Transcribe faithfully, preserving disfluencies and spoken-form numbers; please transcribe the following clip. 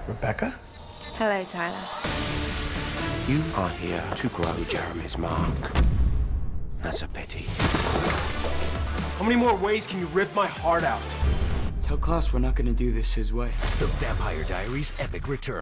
Rebecca? Hello, Tyler. You are here to grow Jeremy's mark. That's a pity. How many more ways can you rip my heart out? Tell Klaus we're not gonna do this his way. The Vampire Diaries Epic Return.